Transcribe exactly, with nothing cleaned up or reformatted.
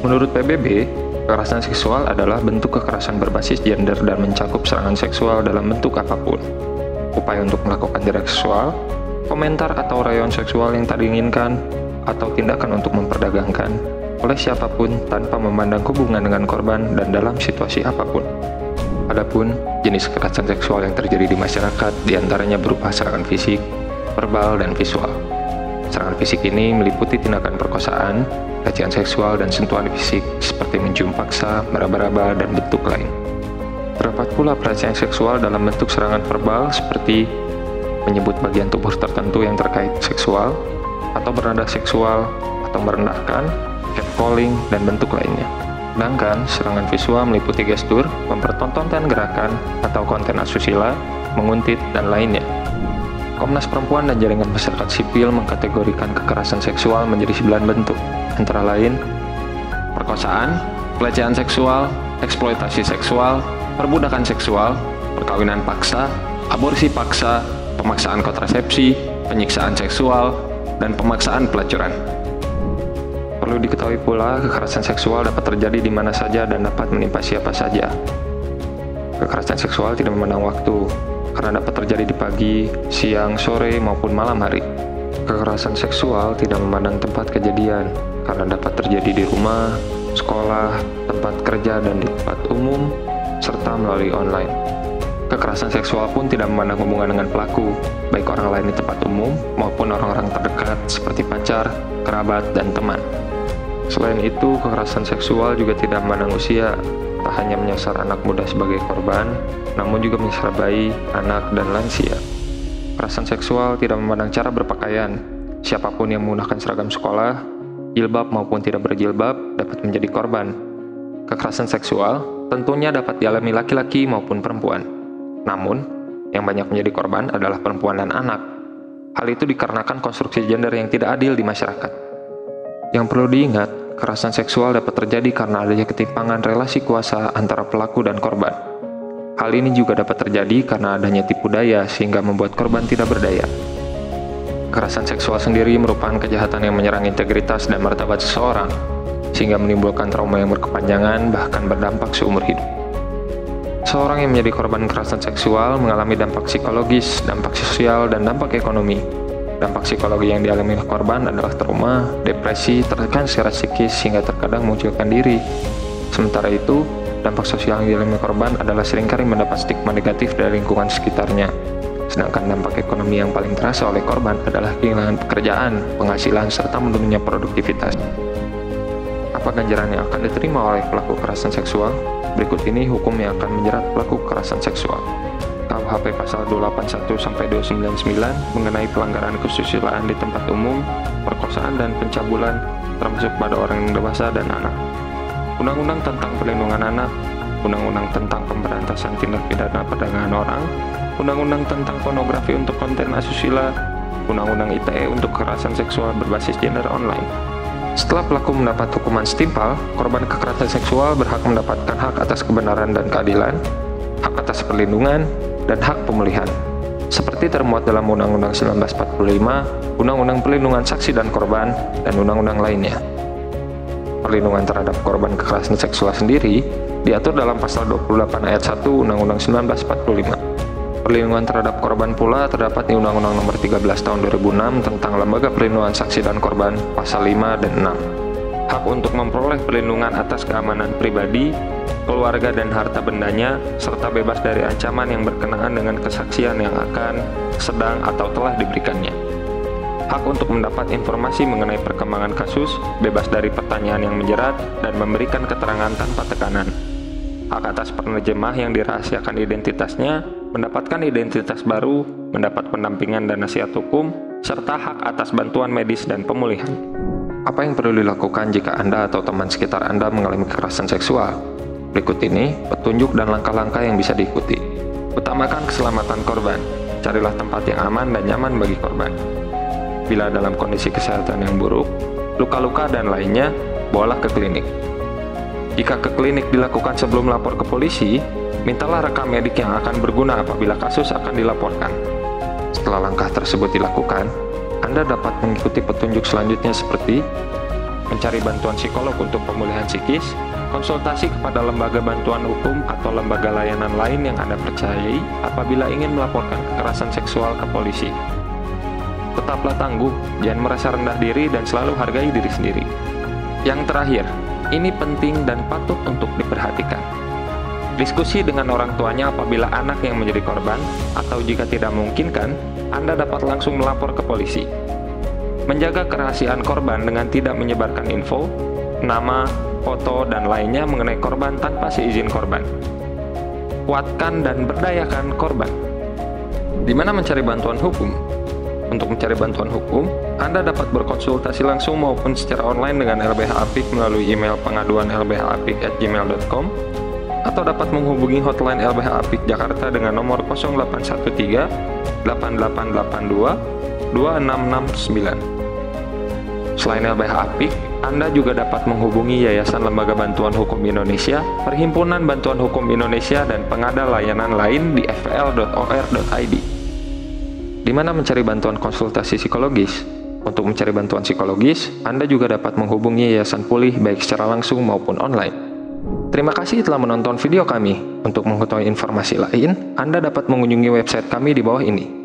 Menurut P B B, kekerasan seksual adalah bentuk kekerasan berbasis gender dan mencakup serangan seksual dalam bentuk apapun. Upaya untuk melakukan tindak seksual, komentar atau rayon seksual yang tak diinginkan, atau tindakan untuk memperdagangkan oleh siapapun tanpa memandang hubungan dengan korban dan dalam situasi apapun. Adapun jenis kekerasan seksual yang terjadi di masyarakat diantaranya berupa serangan fisik, verbal, dan visual. Serangan fisik ini meliputi tindakan perkosaan, pelecehan seksual, dan sentuhan fisik seperti mencium paksa, meraba-raba, dan bentuk lain. Terdapat pula pelecehan seksual dalam bentuk serangan verbal seperti menyebut bagian tubuh tertentu yang terkait seksual, atau bernada seksual, atau merendahkan, catcalling, dan bentuk lainnya. Sedangkan serangan visual meliputi gestur, mempertontonkan gerakan, atau konten asusila, menguntit, dan lainnya. Komnas Perempuan dan Jaringan Masyarakat Sipil mengkategorikan kekerasan seksual menjadi sembilan bentuk, antara lain perkosaan, pelecehan seksual, eksploitasi seksual, perbudakan seksual, perkawinan paksa, aborsi paksa, pemaksaan kontrasepsi, penyiksaan seksual, dan pemaksaan pelacuran. Perlu diketahui pula, kekerasan seksual dapat terjadi di mana saja dan dapat menimpa siapa saja. Kekerasan seksual tidak memandang waktu, karena dapat terjadi di pagi, siang, sore, maupun malam hari. Kekerasan seksual tidak memandang tempat kejadian, karena dapat terjadi di rumah, sekolah, tempat kerja, dan di tempat umum, serta melalui online. Kekerasan seksual pun tidak memandang hubungan dengan pelaku, baik orang lain di tempat umum maupun orang-orang terdekat seperti pacar, kerabat, dan teman. Selain itu, kekerasan seksual juga tidak memandang usia, tak hanya menyasar anak muda sebagai korban, namun juga menyasar bayi, anak, dan lansia. Kekerasan seksual tidak memandang cara berpakaian. Siapapun yang menggunakan seragam sekolah, jilbab maupun tidak berjilbab, dapat menjadi korban. Kekerasan seksual tentunya dapat dialami laki-laki maupun perempuan. Namun, yang banyak menjadi korban adalah perempuan dan anak. Hal itu dikarenakan konstruksi gender yang tidak adil di masyarakat. Yang perlu diingat, kekerasan seksual dapat terjadi karena adanya ketimpangan relasi kuasa antara pelaku dan korban. Hal ini juga dapat terjadi karena adanya tipu daya sehingga membuat korban tidak berdaya. Kekerasan seksual sendiri merupakan kejahatan yang menyerang integritas dan martabat seseorang, sehingga menimbulkan trauma yang berkepanjangan bahkan berdampak seumur hidup. Seorang yang menjadi korban kekerasan seksual mengalami dampak psikologis, dampak sosial, dan dampak ekonomi. Dampak psikologi yang dialami korban adalah trauma, depresi, tertekan secara psikis hingga terkadang munculkan diri. Sementara itu, dampak sosial yang dialami korban adalah seringkali mendapat stigma negatif dari lingkungan sekitarnya. Sedangkan dampak ekonomi yang paling terasa oleh korban adalah kehilangan pekerjaan, penghasilan, serta menurunnya produktivitas. Apa ganjaran yang akan diterima oleh pelaku kekerasan seksual? Berikut ini hukum yang akan menjerat pelaku kekerasan seksual. K U H P pasal dua ratus delapan puluh satu sampai dua ratus sembilan puluh sembilan mengenai pelanggaran kesusilaan di tempat umum, perkosaan dan pencabulan termasuk pada orang yang dewasa dan anak. Undang-Undang tentang Perlindungan Anak, Undang-Undang tentang Pemberantasan Tindak Pidana Perdagangan Orang, Undang-Undang tentang Pornografi untuk konten asusila, Undang-Undang I T E untuk kekerasan seksual berbasis gender online. Setelah pelaku mendapat hukuman setimpal, korban kekerasan seksual berhak mendapatkan hak atas kebenaran dan keadilan, hak atas perlindungan, dan hak pemulihan, seperti termuat dalam Undang-Undang seribu sembilan ratus empat puluh lima, Undang-Undang Perlindungan Saksi dan Korban, dan Undang-Undang lainnya. Perlindungan terhadap korban kekerasan seksual sendiri diatur dalam pasal dua puluh delapan ayat satu Undang-Undang seribu sembilan ratus empat puluh lima. Perlindungan terhadap korban pula terdapat di Undang-Undang Nomor tiga belas Tahun dua ribu enam tentang Lembaga Perlindungan Saksi dan Korban, pasal lima dan enam. Hak untuk memperoleh perlindungan atas keamanan pribadi, keluarga dan harta bendanya, serta bebas dari ancaman yang berkenaan dengan kesaksian yang akan, sedang, atau telah diberikannya. Hak untuk mendapat informasi mengenai perkembangan kasus, bebas dari pertanyaan yang menjerat, dan memberikan keterangan tanpa tekanan. Hak atas penerjemah yang dirahasiakan identitasnya, mendapatkan identitas baru, mendapat pendampingan dan nasihat hukum, serta hak atas bantuan medis dan pemulihan. Apa yang perlu dilakukan jika Anda atau teman sekitar Anda mengalami kekerasan seksual? Berikut ini petunjuk dan langkah-langkah yang bisa diikuti. Utamakan keselamatan korban. Carilah tempat yang aman dan nyaman bagi korban. Bila dalam kondisi kesehatan yang buruk, luka-luka dan lainnya, bawalah ke klinik. Jika ke klinik dilakukan sebelum lapor ke polisi, mintalah rekam medik yang akan berguna apabila kasus akan dilaporkan. Setelah langkah tersebut dilakukan, Anda dapat mengikuti petunjuk selanjutnya seperti mencari bantuan psikolog untuk pemulihan psikis, konsultasi kepada lembaga bantuan hukum atau lembaga layanan lain yang Anda percayai apabila ingin melaporkan kekerasan seksual ke polisi. Tetaplah tangguh, jangan merasa rendah diri dan selalu hargai diri sendiri. Yang terakhir, ini penting dan patut untuk diperhatikan. Diskusi dengan orang tuanya apabila anak yang menjadi korban, atau jika tidak memungkinkan, Anda dapat langsung melapor ke polisi. Menjaga kerahasiaan korban dengan tidak menyebarkan info, nama, foto, dan lainnya mengenai korban tanpa seizin korban. Kuatkan dan berdayakan korban. Di mana mencari bantuan hukum? Untuk mencari bantuan hukum, Anda dapat berkonsultasi langsung maupun secara online dengan L B H Apik melalui email pengaduan l b h apik at gmail dot com atau dapat menghubungi hotline L B H Apik Jakarta dengan nomor nol delapan satu tiga, delapan delapan delapan dua, dua enam enam sembilan. Selain L B H Apik, Anda juga dapat menghubungi Yayasan Lembaga Bantuan Hukum Indonesia, Perhimpunan Bantuan Hukum Indonesia, dan pengada layanan lain di f p l dot o r dot i d. Di mana mencari bantuan konsultasi psikologis? Untuk mencari bantuan psikologis, Anda juga dapat menghubungi Yayasan Pulih baik secara langsung maupun online. Terima kasih telah menonton video kami. Untuk mengetahui informasi lain, Anda dapat mengunjungi website kami di bawah ini.